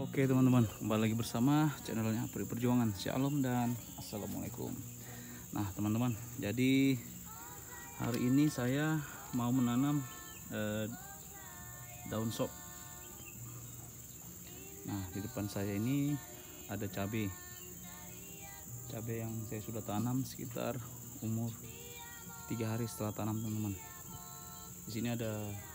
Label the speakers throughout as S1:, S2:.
S1: Oke teman-teman, kembali lagi bersama channelnya Peri Perjuangan. Shalom dan assalamualaikum. Nah teman-teman, jadi hari ini saya mau menanam daun sop. Nah di depan saya ini ada cabai yang saya sudah tanam sekitar umur 3 hari setelah tanam teman-teman. Di sini ada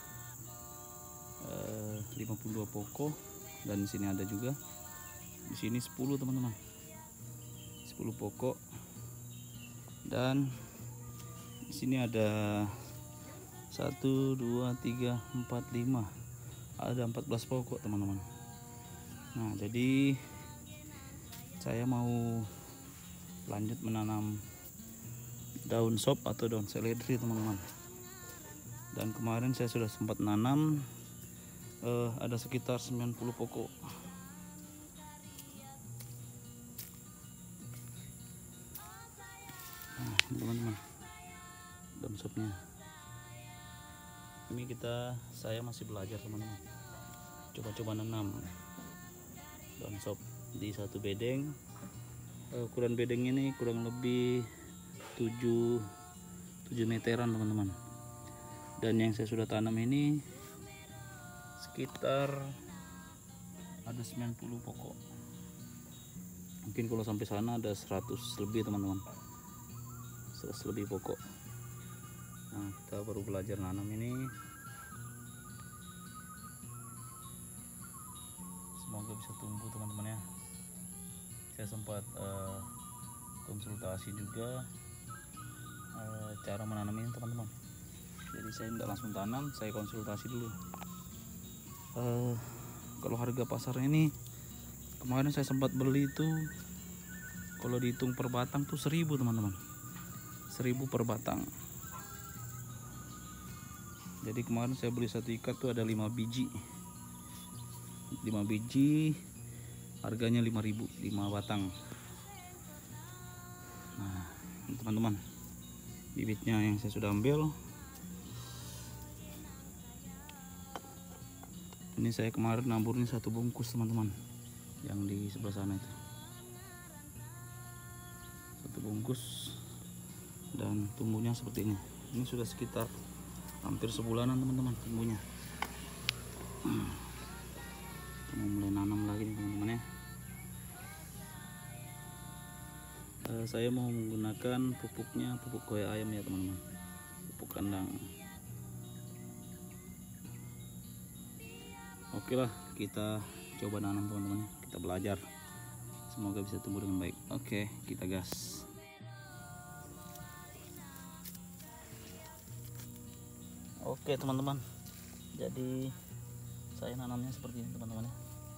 S1: 52 pokok, dan di sini ada juga, di sini 10 teman-teman, 10 pokok, dan di sini ada 1 2 3 4 5, ada 14 pokok teman-teman. Nah jadi saya mau lanjut menanam daun sop atau daun seledri teman-teman. Dan kemarin saya sudah sempat nanam ada sekitar 90 pokok. Nah teman-teman, daun sopnya ini saya masih belajar teman-teman, coba-coba nanam daun sop di satu bedeng. Ukuran bedeng ini kurang lebih 7 meteran teman-teman, dan yang saya sudah tanam ini sekitar ada 90 pokok. Mungkin kalau sampai sana ada 100 lebih teman-teman, 100 lebih pokok. Nah kita baru belajar nanam ini, semoga bisa tumbuh teman-teman ya. Saya sempat konsultasi juga cara menanam ini teman-teman. Jadi saya tidak langsung tanam, saya konsultasi dulu. Kalau harga pasarnya ini kemarin saya sempat beli itu, kalau dihitung per batang tuh 1000 teman-teman, 1000 per batang. Jadi kemarin saya beli satu ikat tuh ada 5 biji, harganya 5000, 5 batang. Nah teman-teman, bibitnya yang saya sudah ambil. Ini saya kemarin naburin 1 bungkus teman-teman, yang di sebelah sana itu 1 bungkus, dan tumbuhnya seperti ini. Ini sudah sekitar hampir sebulanan teman-teman tumbuhnya. Kita mau mulai nanam lagi nih teman-teman ya. Saya mau menggunakan pupuknya pupuk kue ayam ya teman-teman, pupuk kandang. Oke lah, kita coba nanam teman-teman, kita belajar, semoga bisa tumbuh dengan baik. Oke, kita gas. Oke teman-teman, jadi saya nanamnya seperti ini teman-teman ya.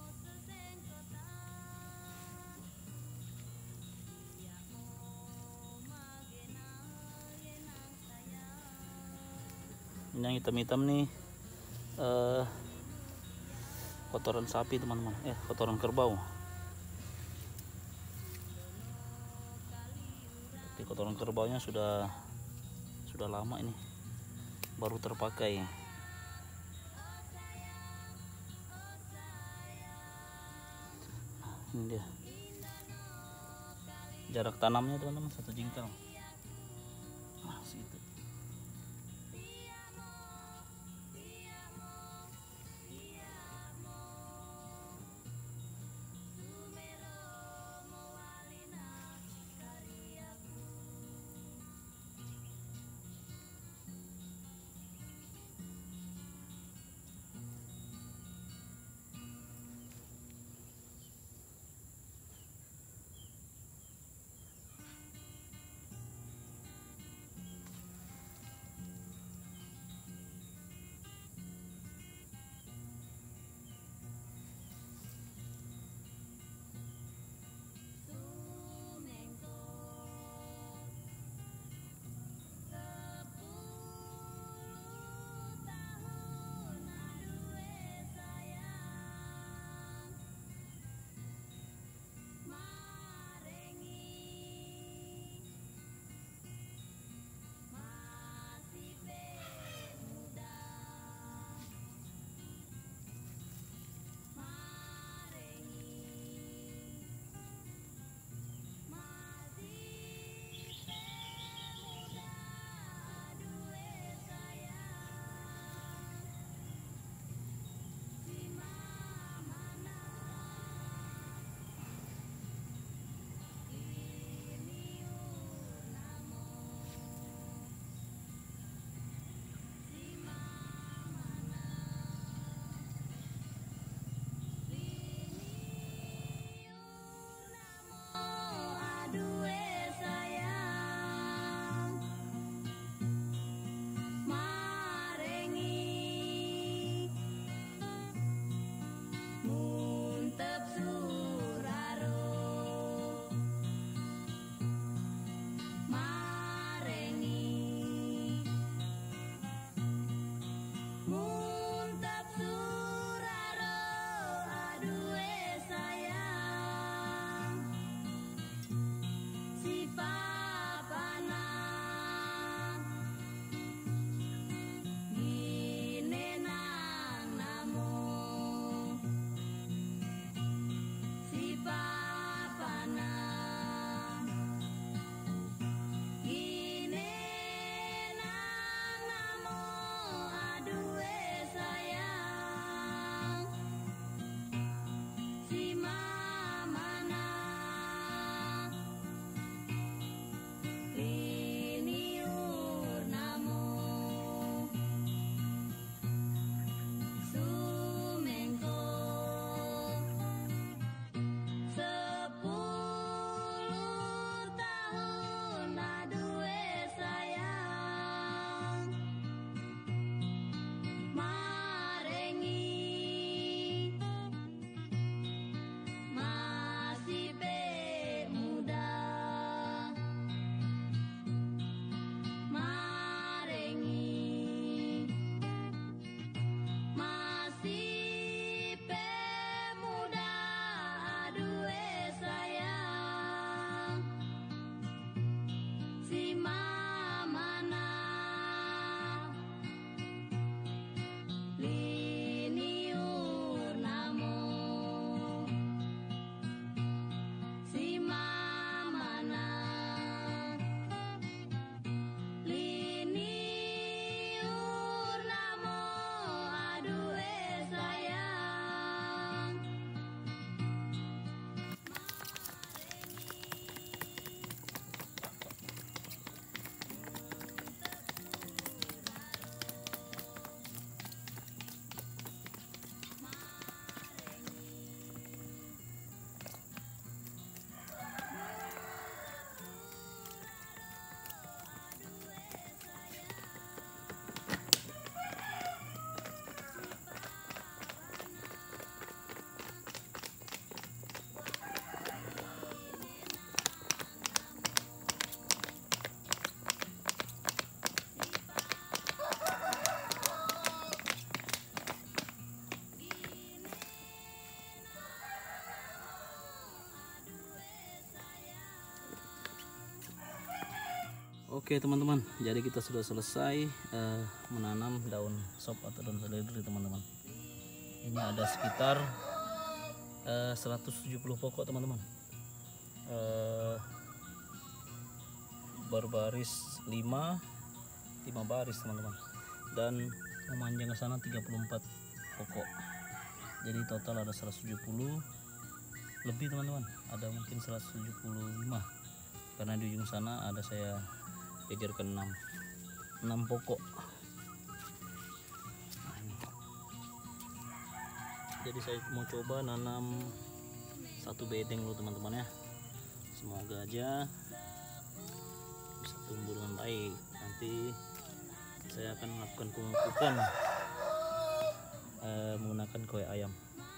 S1: Ini yang hitam-hitam nih kotoran sapi teman-teman, kotoran kerbau. Tapi kotoran kerbaunya sudah lama ini, baru terpakai. Ini dia jarak tanamnya teman-teman, 1 jengkal. Nah segitu. Oke teman-teman, jadi kita sudah selesai menanam daun sop atau daun seledri teman-teman. Ini ada sekitar 170 pokok teman-teman, berbaris 5 baris teman-teman, dan memanjang ke sana 34 pokok. Jadi total ada 170 lebih teman-teman, ada mungkin 175 karena di ujung sana ada saya kejarkan 6 pokok. Nah, ini. Jadi saya mau coba nanam satu bedeng dulu teman-teman ya, semoga aja bisa tumbuh dengan baik. Nanti saya akan melakukan pemupukan menggunakan kue ayam.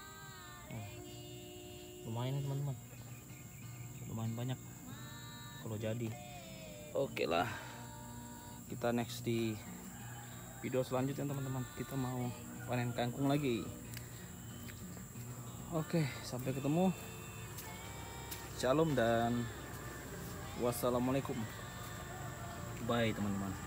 S1: Lumayan teman-teman, lumayan banyak kalau jadi. Oke lah, kita next di video selanjutnya teman-teman, kita mau panen kangkung lagi. Oke, sampai ketemu. Shalom dan wassalamualaikum. Bye teman-teman.